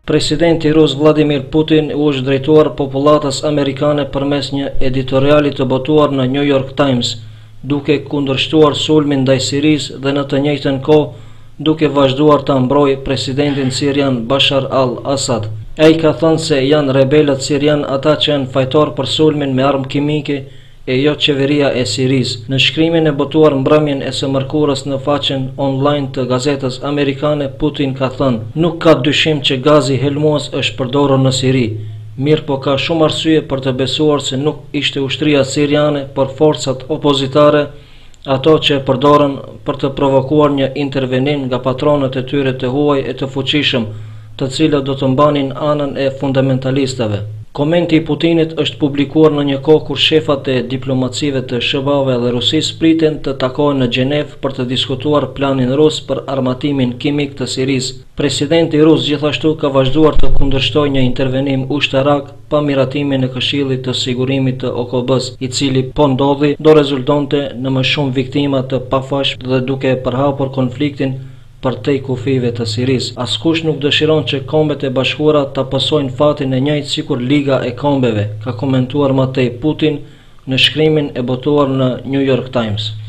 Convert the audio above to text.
Presidenti rus Vladimir Putin u është drejtuar popullatës amerikane përmes një editoriali të botuar në New York Times, duke kundërshtuar sulmin ndaj Sirisë dhe në të njëjtën kohë duke vazhduar ta mbrojë presidentin sirian Bashar al-Assad. Ai ka thënë se janë rebelët sirian ata që janë fajtor për sulmin me armë kimike e jo qeveria e Sirisë. Në shkrimin e botuar mbrëmjen e së mërkurës në faqen online të gazetës amerikane, Putin ka thënë: "Nuk ka dyshim që gazi helmues është përdorur në Siri, mirë po ka shumë arsye për të besuar se nuk ishte ushtria siriane, por forcat opozitare, ato që e përdorën për të provokuar një intervenim nga patronët e tyre të huaj e të fuqishëm, të cilët do të mbanin anën e fundamentalistëve." Komenti i Putinit është publikuar në një kohë kur shefat e diplomacive të SBA-ve dhe Rusisë priten të takohen në Gjenevë për të diskutuar planin rus për armatimin kimik të Sirisë. Presidenti rus gjithashtu ka vazhduar të kundërshtojë një intervenim ushtarak pa miratimin e Këshillit të Sigurimit të OKB-s, i cili po ndodhi do rezultonte në më shumë viktima të pafashme dhe duke përhapur konfliktin për te kufive të Sirisë. Askush nuk dëshiron që Kombet e Bashkuara ta pasojnë fatin e njëjtë sikur Liga e Kombeve, ka komentuar më tej Putin në shkrimin e botuar në New York Times.